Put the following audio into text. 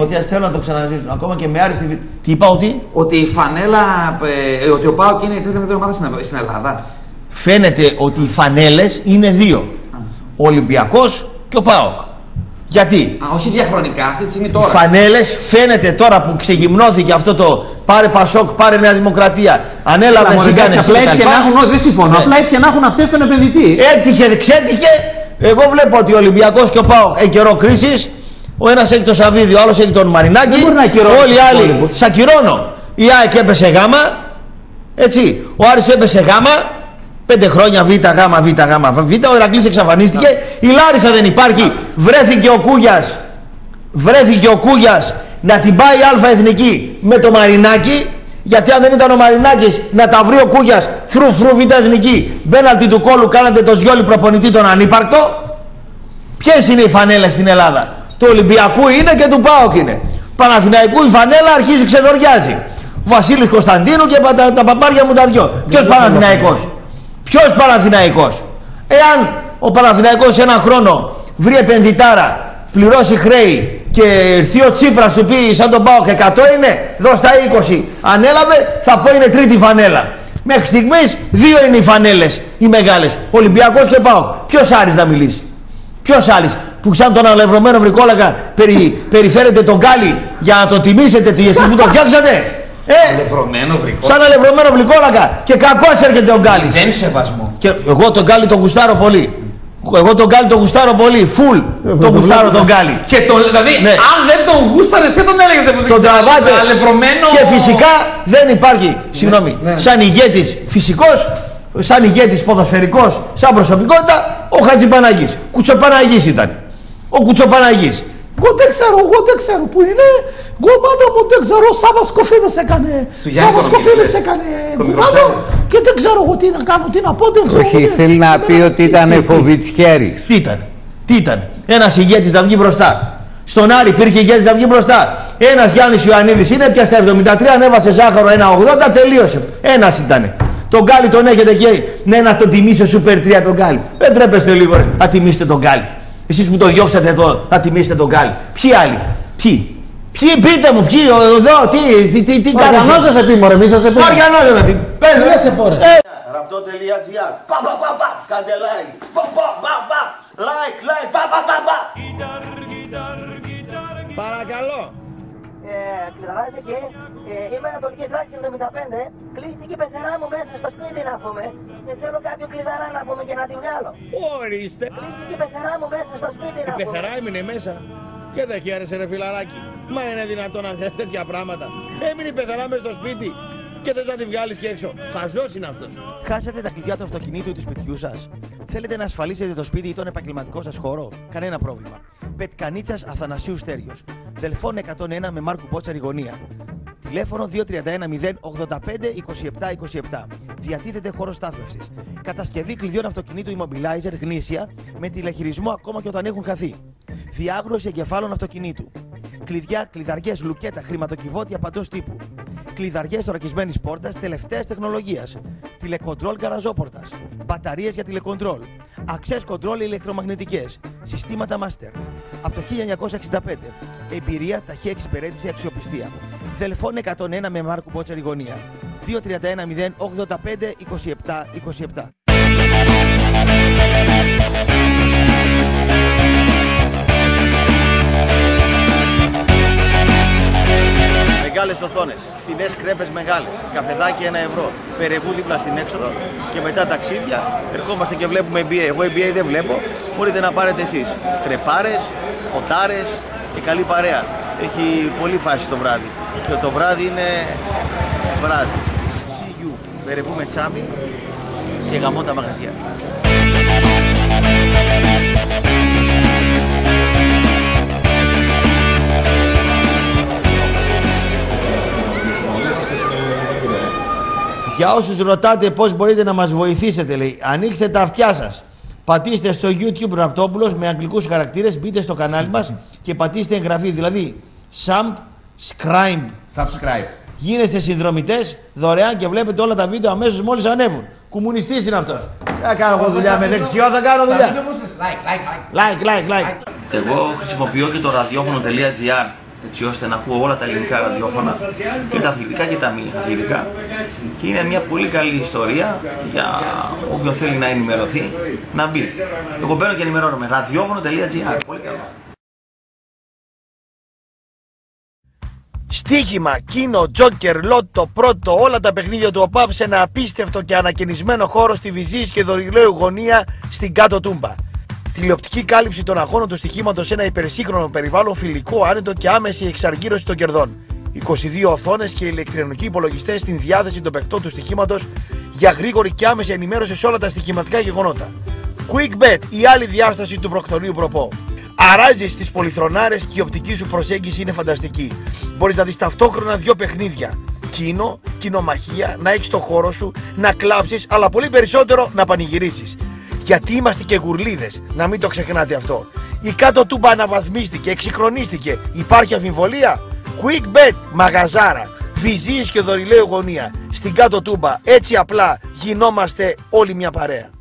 Φωτίας θέλουν να το ξαναζήσουν. Ακόμα και με άριστη. Τι είπα ότι. Ότι η φανέλα. Ότι ο ΠΑΟΚ είναι η τρίτη μεγαλύτερη ομάδα στην Ελλάδα. Φαίνεται ότι οι φανέλες είναι δύο. Ο Ολυμπιακός και ο ΠΑΟΚ. Γιατί? Όχι διαχρονικά, αυτή τη στιγμή τώρα. Οι φανέλες φαίνεται τώρα που ξεγυμνώθηκε αυτό το πάρε Πασόκ, πάρε Νέα Δημοκρατία. Ανέλαβε Ζιγκάνες. Απλά έτυχε να έχουν, δεν συμφωνώ. Απλά έτυχε να έχουν αυτές τον επενδυτή. Έτυχε, ξέτυχε. Εγώ βλέπω ότι ο Ολυμπιακός και ο ΠΑΟΚ έχει καιρό κρίσης. Ο ένας έχει το Σαββίδι, ο άλλος έχει τον Μαρινάκη. Όλοι οι άλλοι σακυρώνω. Η ΑΕΚ έπεσε γάμα. Έτσι. Ο Άρης έπεσε γάμα. 5 χρόνια β' γάμα, β' γάμα, β'. Ο Ηρακλής εξαφανίστηκε. Η Λάρισα δεν υπάρχει. Βρέθηκε ο Κούγιας να την πάει Α Εθνική με το Μαρινάκη. Γιατί αν δεν ήταν ο Μαρινάκης να τα βρει ο Κούγιας φρου Β' Εθνική. Μπέναλτι του κόλου, κάνατε το Σγιόλι προπονητή τον ανύπαρκτο. Ποιες είναι οι φανέλες στην Ελλάδα? Του Ολυμπιακού είναι και του ΠΑΟΚ είναι. Παναθηναϊκού η φανέλα αρχίζει ξεδοριάζει. Βασίλης Κωνσταντίνου και τα παπάρια μου τα δυο. Ποιος Παναθηναϊκός? Ποιος Παναθηναϊκός? Εάν ο Παναθηναϊκός σε ένα χρόνο βρει επενδυτάρα, πληρώσει χρέη και έρθει ο Τσίπρας του πει σαν τον ΠΑΟΚ 100 είναι, δώσ' τα 20. Ανέλαβε, θα πω είναι τρίτη φανέλα. Μέχρι στιγμής 2 είναι οι φανέλες, οι μεγάλες. Ολυμπιακός και ΠΑΟΚ. Ποιος Άρης να μιλήσει? Ποιος Άρης που σαν τον αλευρωμένο βρικόλακα περιφέρετε τον Γκάλι για να το τιμήσετε εσείς που το φτιάξατε? Σαν αλευρωμένο βρικόλακα και κακώς έρχεται ο Γκάλης. Δεν σεβασμό. Και εγώ τον Γκάλι τον γουστάρω πολύ. Φουλ τον γουστάρω τον Γκάλι. Δηλαδή, ναι. Αν δεν τον γούσταρες, δεν τον έλεγες. Τον τραβάτε. Και φυσικά δεν υπάρχει, συγγνώμη, σαν ηγέτης φυσικός, σαν ηγέτης ποδοσφαιρικός, σαν προσωπικότητα, ο Χατζηπαναγής. Κουτσοπαναγής ήταν. Ο Κουτσοπαναγής. Εγώ δεν ξέρω που είναι. Εγώ πάντα μου δεν ξέρω. Σάββας Κοφίδης έκανε. Κουμάντο και δεν ξέρω εγώ τι να κάνω, τι να πω. Όχι, θέλει να πει ότι ήταν φοβιτσιέρης. Τι ήταν? Ένας ηγέτης να βγει μπροστά. Στον Άρη υπήρχε ηγέτης να βγει μπροστά. Ένας Γιάννης Ιωαννίδης είναι πια στα 73, ανέβασε ζάχαρο 1,80, τελείωσε. Ένας ήτανε. Τον Γκάλι τον έχετε εκεί. Ναι, να τον τιμήσει ο Σούπερ 3 τον Γκάλι. Δεν τρέπεστε λίγο ρε, να τιμήσετε τον Γκάλι. Εσείς που το διώξατε εδώ, να τιμήσετε τον Γκάλι. Ποιοι άλλοι? Ποιοι πείτε μου, εδώ, τι κάνετε? Αργανός θα σε πει μωρέ, μη σας σε πει. Αργανός θα πει. Πες σε πόρες. Ραπτό.gr. Κάντε like. Like. Παρακαλώ. Κλειδαράζει εκεί. Είμαι Ανατολική Τράξη 75. Κλείστηκε η πεθερά μου μέσα στο σπίτι να πούμε. Και θέλω κάποιο κλειδαρά να πούμε και να τη βγάλω. Ορίστε. Κλείστηκε η πεθερά μου μέσα στο σπίτι να πούμε. Η πεθερά έμεινε μέσα. Και δεν χαίρεσαι ρε φιλαράκι. Μα είναι δυνατόν να θες τέτοια πράγματα? Έμεινε η πεθερά μέσα στο σπίτι και θες να τη βγάλεις και έξω. Χαζός είναι αυτός. Χάσατε τα κλειδιά του αυτοκινήτου ή του σπιτιού σας? Θέλετε να ασφαλίσετε το σπίτι ή τον επαγγελματικό σας χώρο? Κανένα πρόβλημα. Πετκανίτσας Αθανασίου Στέριος. Δελφών 101 με Μάρκου Πότσαρη γωνία. Τηλέφωνο 2310 85 27 27. Διατίθεται χώρο στάθμευσης. Κατασκευή κλειδιών αυτοκινήτου immobilizer γνήσια με τηλεχειρισμό ακόμα και όταν έχουν χαθεί. Διάγνωση εγκεφάλων αυτοκινήτου. Κλειδιά, κλειδαριές, λουκέτα, χρηματοκιβώτια παντός τύπου. Κλειδαριές θωρακισμένης πόρτας τελευταίας τεχνολογίας. Τηλεκοντρόλ γκαραζόπορτας. Μπαταρίες για τηλεκοντρόλ. Access control ηλεκτρομαγνητικές. Συστήματα master. Από το 1965. Εμπειρία, ταχεία εξυπηρέτηση, αξιοπιστία. Δελφών 101 με Μάρκου Πότσαρη γωνία. 2310 85 27 27. Μεγάλες οθόνες, φθηνές κρέπες μεγάλες, καφεδάκι 1 ευρώ, περεβού δίπλα στην έξοδο και μετά ταξίδια. Ερχόμαστε και βλέπουμε NBA. Εγώ NBA δεν βλέπω, μπορείτε να πάρετε εσείς. Κρεπάρες, ποτάρες και καλή παρέα. Έχει πολύ φάση το βράδυ και το βράδυ είναι βράδυ. See you. Περεβού με τσάμι και γαμώ τα μαγαζιά. Για όσους ρωτάτε πώς μπορείτε να μας βοηθήσετε, λέει, ανοίξτε τα αυτιά σας. Πατήστε στο YouTube Ραπτόπουλος με αγγλικούς χαρακτήρες, μπείτε στο κανάλι μας και πατήστε εγγραφή. Δηλαδή, subscribe. Γίνεστε συνδρομητές δωρεάν και βλέπετε όλα τα βίντεο αμέσως μόλις ανέβουν. Κομμουνιστής είναι αυτός. Θα κάνω εγώ δουλειά με δεξιό, θα κάνω δουλειά. Like. Εγώ χρησιμοποιώ και το ραδιόφωνο.gr έτσι ώστε να ακούω όλα τα ελληνικά ραδιόφωνα, και τα αθλητικά και τα μη αθλητικά, και είναι μια πολύ καλή ιστορία για όποιον θέλει να ενημερωθεί να μπει. Εγώ μπαίνω και ενημερώνομαι, ραδιόφωνο.gr, πολύ καλό. Στοίχημα, κίνο, τζόκερ, λότο, πρώτο, όλα τα παιχνίδια του ΟΠΑΠ σε ένα απίστευτο και ανακαινισμένο χώρο στη Βυζής και Δωρηλαίου γωνία στην Κάτω Τούμπα. Τηλεοπτική κάλυψη των αγώνων του στοιχήματος σε ένα υπερσύγχρονο περιβάλλον, φιλικό, άνετο και άμεση εξαργύρωση των κερδών. 22 οθόνες και ηλεκτρονικοί υπολογιστές στην διάθεση των παικτών του στοιχήματος για γρήγορη και άμεση ενημέρωση σε όλα τα στοιχηματικά γεγονότα. QuickBet, η άλλη διάσταση του προκτορείου προπό. Αράζεις τις πολυθρονάρες και η οπτική σου προσέγγιση είναι φανταστική. Μπορείς να δεις ταυτόχρονα 2 παιχνίδια. Κίνο, κοινομαχία, να έχεις το χώρο σου, να κλάψεις, αλλά πολύ περισσότερο να πανηγυρίσεις. Γιατί είμαστε και γουρλίδες, να μην το ξεχνάτε αυτό. Η Κάτω Τούμπα αναβαθμίστηκε, εξυγχρονίστηκε. Υπάρχει αμφιβολία? QuickBet, μαγαζάρα, Βυζής και Δωρηλαίου γωνία. Στην Κάτω Τούμπα, έτσι απλά γινόμαστε όλοι μια παρέα.